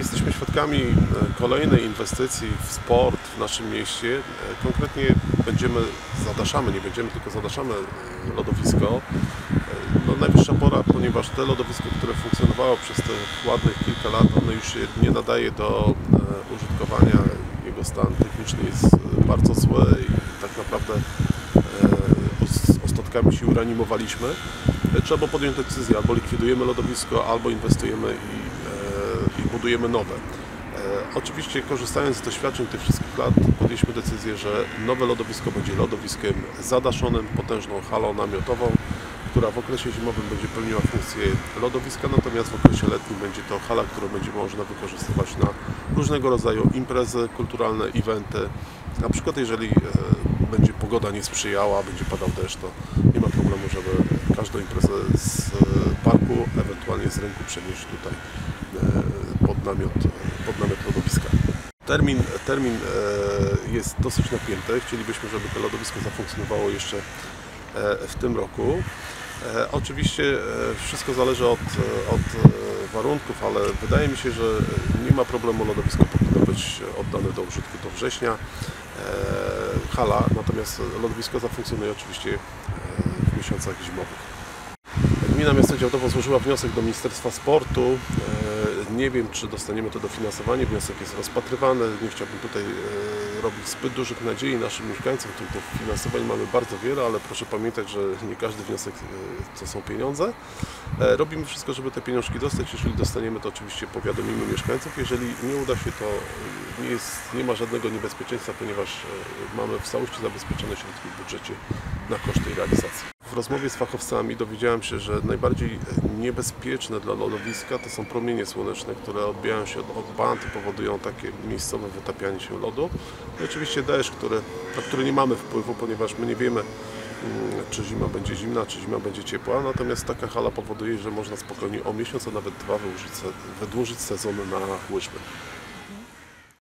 Jesteśmy świadkami kolejnej inwestycji w sport w naszym mieście. Konkretnie zadaszamy lodowisko. No, najwyższa pora, ponieważ te lodowisko, które funkcjonowało przez te ładnych kilka lat, one już się nie nadaje do użytkowania. Jego stan techniczny jest bardzo zły i tak naprawdę ostatkami się uranimowaliśmy. Trzeba podjąć decyzję, albo likwidujemy lodowisko, albo inwestujemy i budujemy nowe. Oczywiście, korzystając z doświadczeń tych wszystkich lat, podjęliśmy decyzję, że nowe lodowisko będzie lodowiskiem zadaszonym, potężną halą namiotową, która w okresie zimowym będzie pełniła funkcję lodowiska, natomiast w okresie letnim będzie to hala, którą będzie można wykorzystywać na różnego rodzaju imprezy kulturalne, eventy. Na przykład jeżeli będzie pogoda nie sprzyjała, będzie padał deszcz, to nie ma problemu, żeby każdą imprezę z parku, ewentualnie z rynku przenieść tutaj pod namiot lodowiska. Termin jest dosyć napięty. Chcielibyśmy, żeby to lodowisko zafunkcjonowało jeszcze w tym roku. Oczywiście wszystko zależy od warunków, ale wydaje mi się, że nie ma problemu, lodowisko powinno być oddane do użytku do września. Hala, natomiast lodowisko zafunkcjonuje oczywiście w miesiącach zimowych. Gmina Miasto Działdowo złożyła wniosek do Ministerstwa Sportu. Nie wiem, czy dostaniemy to dofinansowanie. Wniosek jest rozpatrywany. Nie chciałbym tutaj robić zbyt dużych nadziei naszym mieszkańcom. Tych finansowań mamy bardzo wiele, ale proszę pamiętać, że nie każdy wniosek to są pieniądze. Robimy wszystko, żeby te pieniążki dostać. Jeżeli dostaniemy, to oczywiście powiadomimy mieszkańców. Jeżeli nie uda się, to nie ma żadnego niebezpieczeństwa, ponieważ mamy w całości zabezpieczone środki w budżecie na koszty realizacji. W rozmowie z fachowcami dowiedziałem się, że najbardziej niebezpieczne dla lodowiska to są promienie słoneczne, które odbijają się od band i powodują takie miejscowe wytapianie się lodu. I oczywiście deszcz, na który nie mamy wpływu, ponieważ my nie wiemy, czy zima będzie zimna, czy zima będzie ciepła. Natomiast taka hala powoduje, że można spokojnie o miesiąc, a nawet dwa wydłużyć sezon na łyżwy.